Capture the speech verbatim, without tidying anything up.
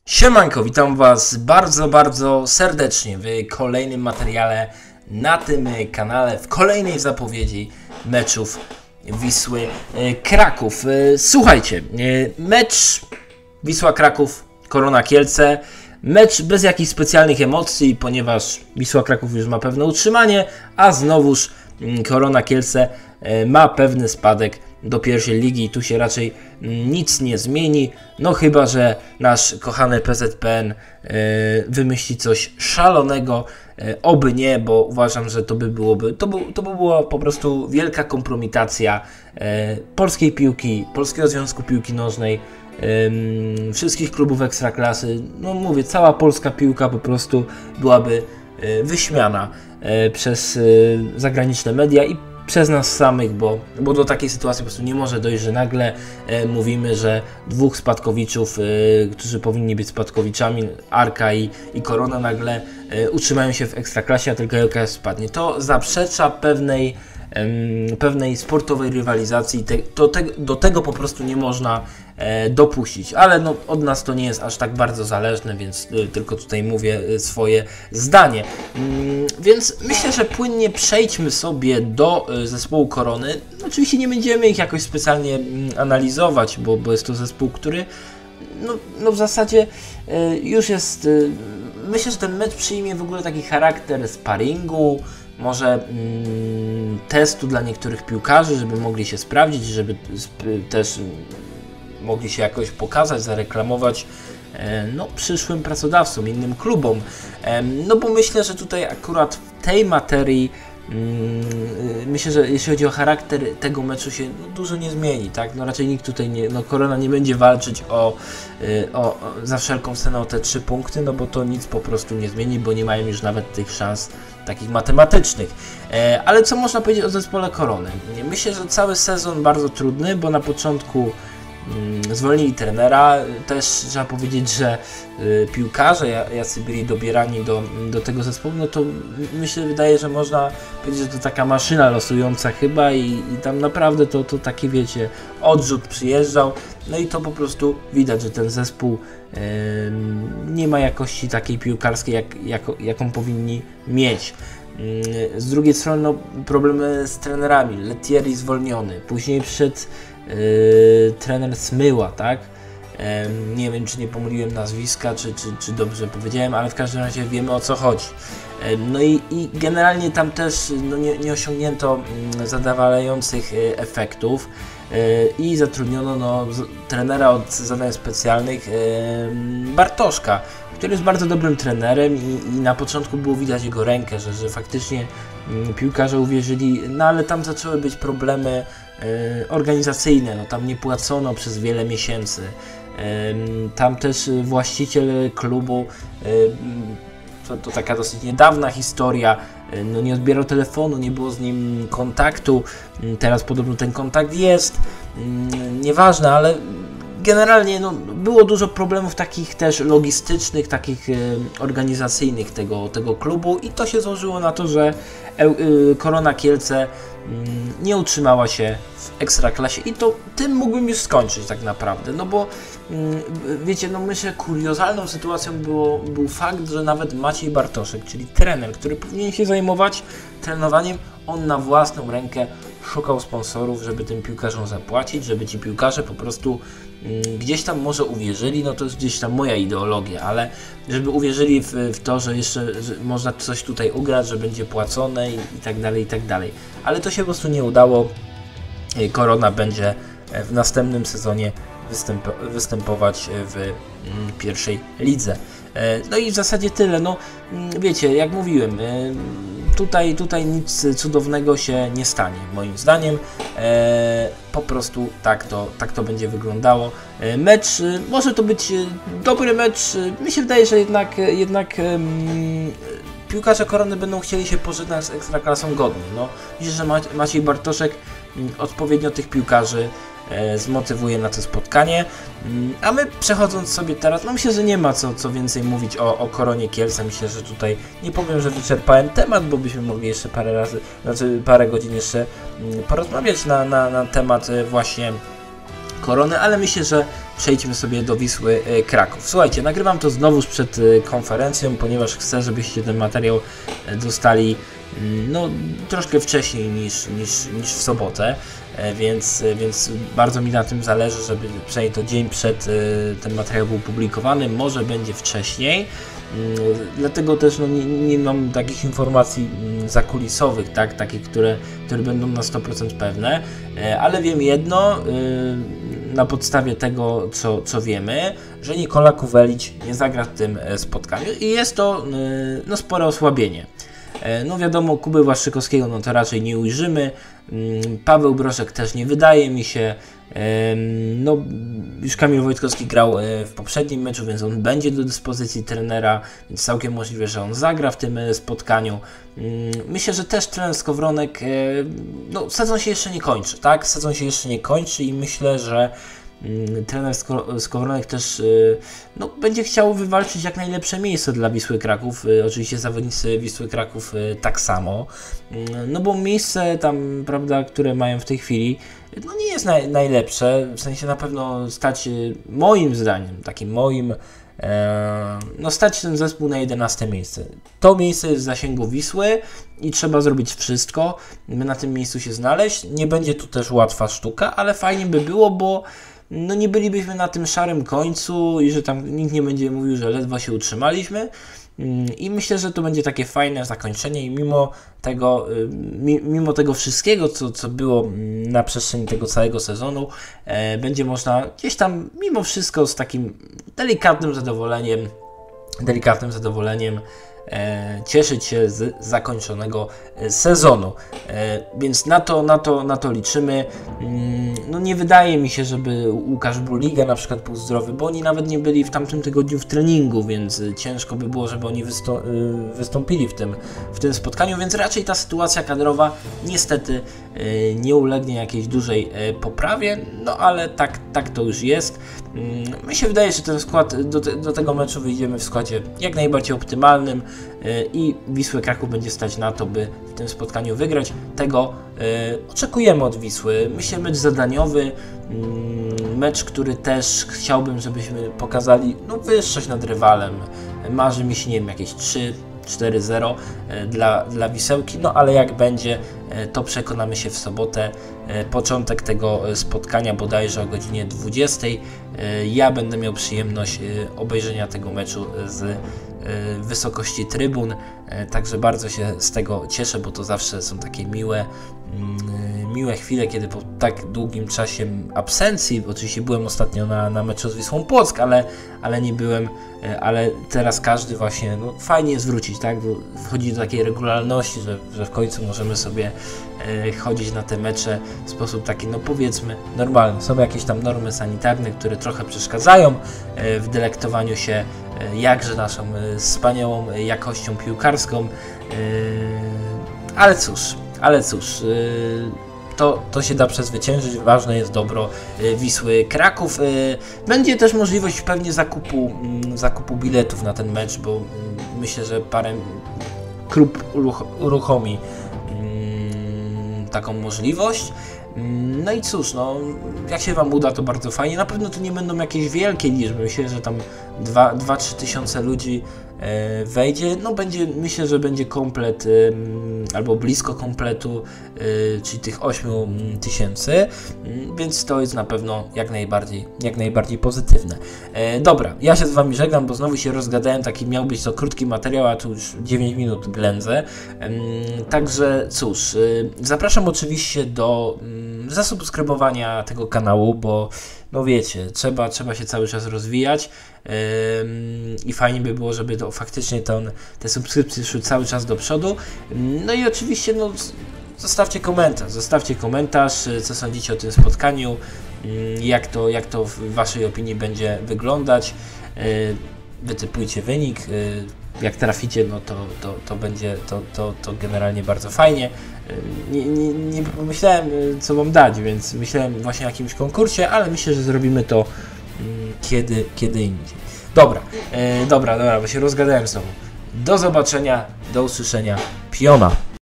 Siemanko, witam Was bardzo, bardzo serdecznie w kolejnym materiale na tym kanale, w kolejnej zapowiedzi meczów Wisły Kraków. Słuchajcie, mecz Wisła Kraków, Korona Kielce, mecz bez jakichś specjalnych emocji, ponieważ Wisła Kraków już ma pewne utrzymanie, a znowuż Korona Kielce ma pewny spadek do pierwszej ligi i tu się raczej nic nie zmieni, no chyba że nasz kochany P Z P N e, wymyśli coś szalonego, e, oby nie, bo uważam, że to by byłoby, to, by, to by była po prostu wielka kompromitacja e, polskiej piłki, Polskiego Związku Piłki Nożnej, e, wszystkich klubów ekstraklasy, no mówię, cała polska piłka po prostu byłaby e, wyśmiana e, przez e, zagraniczne media i przez nas samych, bo, bo do takiej sytuacji po prostu nie może dojść, że nagle e, mówimy, że dwóch spadkowiczów, e, którzy powinni być spadkowiczami, Arka i, i Korona, nagle e, utrzymają się w Ekstraklasie, a tylko L K S spadnie. To zaprzecza pewnej, e, pewnej sportowej rywalizacji, te, to te, do tego po prostu nie można e, dopuścić, ale no, od nas to nie jest aż tak bardzo zależne, więc e, tylko tutaj mówię e, swoje zdanie. Mm, więc myślę, że płynnie przejdźmy sobie do e, zespołu Korony. Oczywiście nie będziemy ich jakoś specjalnie mm, analizować, bo, bo jest to zespół, który no, no w zasadzie e, już jest, e, myślę, że ten mecz przyjmie w ogóle taki charakter sparingu, może mm, testu dla niektórych piłkarzy, żeby mogli się sprawdzić, żeby sp też mogli się jakoś pokazać, zareklamować e, no, przyszłym pracodawcom, innym klubom. E, no bo myślę, że tutaj akurat w tej materii mm, myślę, że jeśli chodzi o charakter tego meczu się no, dużo nie zmieni, tak? No raczej nikt tutaj nie, no Korona nie będzie walczyć o, y, o, o za wszelką cenę o te trzy punkty, no bo to nic po prostu nie zmieni, bo nie mają już nawet tych szans takich matematycznych. E, ale co można powiedzieć o zespole Korony? Myślę, że cały sezon bardzo trudny, bo na początku mm, zwolnili trenera, też trzeba powiedzieć, że y, piłkarze, jacy byli dobierani do, do tego zespołu, no to mi się wydaje, że można powiedzieć, że to taka maszyna losująca chyba i, i tam naprawdę to, to taki, wiecie, odrzut przyjeżdżał, no i to po prostu widać, że ten zespół y, nie ma jakości takiej piłkarskiej, jak, jak, jaką powinni mieć. Y, z drugiej strony no, problemy z trenerami, Letieri zwolniony, później przyszedł Yy, trener Smyła, tak? Yy, nie wiem, czy nie pomyliłem nazwiska, czy, czy, czy dobrze powiedziałem, ale w każdym razie wiemy, o co chodzi. Yy, no i, i generalnie tam też no, nie, nie osiągnięto yy, zadowalających yy, efektów yy, i zatrudniono no, z, trenera od zadań specjalnych yy, Bartoszka, który jest bardzo dobrym trenerem i, i na początku było widać jego rękę, że, że faktycznie yy, piłkarze uwierzyli, no ale tam zaczęły być problemy organizacyjne, no tam nie płacono przez wiele miesięcy, tam też właściciel klubu, to, to taka dosyć niedawna historia, no nie odbierał telefonu, nie było z nim kontaktu, teraz podobno ten kontakt jest, nieważne, ale generalnie no, było dużo problemów takich też logistycznych, takich e, organizacyjnych tego, tego klubu i to się złożyło na to, że e, e, Korona Kielce m, nie utrzymała się w Ekstraklasie i to tym mógłbym już skończyć tak naprawdę, no bo m, wiecie, no myślę, kuriozalną sytuacją było, był fakt, że nawet Maciej Bartoszek, czyli trener, który powinien się zajmować trenowaniem, on na własną rękę szukał sponsorów, żeby tym piłkarzom zapłacić, żeby ci piłkarze po prostu mm, gdzieś tam może uwierzyli, no to jest gdzieś tam moja ideologia, ale żeby uwierzyli w, w to, że jeszcze że można coś tutaj ugrać, że będzie płacone i, i tak dalej, i tak dalej. Ale to się po prostu nie udało. Korona będzie w następnym sezonie występ występować w mm, pierwszej lidze. No i w zasadzie tyle, no wiecie, jak mówiłem, tutaj, tutaj nic cudownego się nie stanie, moim zdaniem, po prostu tak to, tak to będzie wyglądało. Mecz, może to być dobry mecz, mi się wydaje, że jednak, jednak piłkarze Korony będą chcieli się pożegnać z Ekstraklasą godnie, no myślę, że Maciej Bartoszek odpowiednio tych piłkarzy zmotywuje na to spotkanie, a my przechodząc sobie teraz, no myślę, że nie ma co, co więcej mówić o, o Koronie Kielce, myślę, że tutaj nie powiem, że wyczerpałem temat, bo byśmy mogli jeszcze parę razy, znaczy parę godzin jeszcze porozmawiać na, na, na temat właśnie korony, ale myślę, że przejdźmy sobie do Wisły Kraków. Słuchajcie, nagrywam to znowu przed konferencją, ponieważ chcę, żebyście ten materiał dostali no, troszkę wcześniej niż, niż, niż w sobotę, więc, więc bardzo mi na tym zależy, żeby przynajmniej to dzień przed ten materiał był publikowany, może będzie wcześniej. Dlatego też no, nie, nie mam takich informacji zakulisowych, tak, takich, które, które będą na sto procent pewne, ale wiem jedno, na podstawie tego, co, co wiemy, że Nikola Kuwelić nie zagra w tym spotkaniu i jest to no, spore osłabienie. No wiadomo, Kuby Błaszczykowskiego no to raczej nie ujrzymy, Paweł Brożek też nie wydaje mi się, no już Kamil Wojtkowski grał w poprzednim meczu, więc on będzie do dyspozycji trenera, więc całkiem możliwe, że on zagra w tym spotkaniu. Myślę, że też trener Skowronek, no sezon się jeszcze nie kończy, tak? Sezon się jeszcze nie kończy i myślę, że trener Skowronek też no, będzie chciał wywalczyć jak najlepsze miejsce dla Wisły Kraków, oczywiście zawodnicy Wisły Kraków tak samo, no bo miejsce tam, prawda, które mają w tej chwili, no nie jest naj, najlepsze, w sensie na pewno stać, moim zdaniem, takim moim, e, no stać ten zespół na jedenaste miejsce. To miejsce jest w zasięgu Wisły i trzeba zrobić wszystko, by na tym miejscu się znaleźć. Nie będzie tu też łatwa sztuka, ale fajnie by było, bo no nie bylibyśmy na tym szarym końcu i że tam nikt nie będzie mówił, że ledwo się utrzymaliśmy. I myślę, że to będzie takie fajne zakończenie i mimo tego, mimo tego wszystkiego, co, co było na przestrzeni tego całego sezonu, e, będzie można gdzieś tam mimo wszystko z takim delikatnym zadowoleniem, delikatnym zadowoleniem e, cieszyć się z zakończonego sezonu. E, więc na to, na to, na to liczymy. No nie wydaje mi się, żeby Łukasz Buliga na przykład był zdrowy, bo oni nawet nie byli w tamtym tygodniu w treningu, więc ciężko by było, żeby oni wystą wystąpili w tym, w tym spotkaniu, więc raczej ta sytuacja kadrowa niestety nie ulegnie jakiejś dużej poprawie, no ale tak, tak to już jest. Mi się wydaje, że ten skład, do, te, do tego meczu wyjdziemy w składzie jak najbardziej optymalnym i Wisłę Kraków będzie stać na to, by w tym spotkaniu wygrać. Tego oczekujemy od Wisły. Myślę, mecz zadaniowy, mecz, który też chciałbym, żebyśmy pokazali no, wyższość nad rywalem. Marzy mi się, nie wiem, jakieś trzy cztery zero dla, dla Wisełki, no ale jak będzie, to przekonamy się w sobotę. Początek tego spotkania bodajże o godzinie dwudziestej. Ja będę miał przyjemność obejrzenia tego meczu z wysokości trybun, także bardzo się z tego cieszę, bo to zawsze są takie miłe, miłe chwile, kiedy po tak długim czasie absencji, oczywiście byłem ostatnio na, na meczu z Wisłą Płock, ale, ale nie byłem, ale teraz każdy właśnie, no fajnie jest wrócić, tak, bo wchodzi do takiej regularności, że, że w końcu możemy sobie e, chodzić na te mecze w sposób taki, no powiedzmy, normalny. Są jakieś tam normy sanitarne, które trochę przeszkadzają e, w delektowaniu się e, jakże naszą e, wspaniałą jakością piłkarską, e, ale cóż, ale cóż, e, To, to się da przezwyciężyć, ważne jest dobro y, Wisły Kraków. Y, będzie też możliwość pewnie zakupu, y, zakupu biletów na ten mecz, bo y, myślę, że parę klub uruch uruchomi y, taką możliwość. Y, no i cóż, no, jak się Wam uda, to bardzo fajnie. Na pewno to nie będą jakieś wielkie liczby, myślę, że tam dwa do trzech tysiące ludzi wejdzie, no będzie, myślę, że będzie komplet albo blisko kompletu, czyli tych ośmiu tysięcy, więc to jest na pewno jak najbardziej, jak najbardziej pozytywne. Dobra, ja się z Wami żegnam, bo znowu się rozgadałem, taki miał być to krótki materiał, a tu już dziewięć minut ględzę. Także cóż, zapraszam oczywiście do zasubskrybowania tego kanału, bo no wiecie, trzeba, trzeba się cały czas rozwijać yy, i fajnie by było, żeby to faktycznie ten, te subskrypcje szły cały czas do przodu. No i oczywiście no, zostawcie komentarz, zostawcie komentarz, co sądzicie o tym spotkaniu, yy, jak to, jak to w Waszej opinii będzie wyglądać. Yy, wytypujcie wynik, yy, jak traficie, no to, to, to będzie to, to, to generalnie bardzo fajnie. Nie, nie, nie pomyślałem, co Wam dać, więc myślałem właśnie o jakimś konkursie, ale myślę, że zrobimy to mm, kiedy, kiedy indziej. Dobra, e, dobra, dobra, bo się rozgadałem znowu. Do zobaczenia, do usłyszenia. Piona.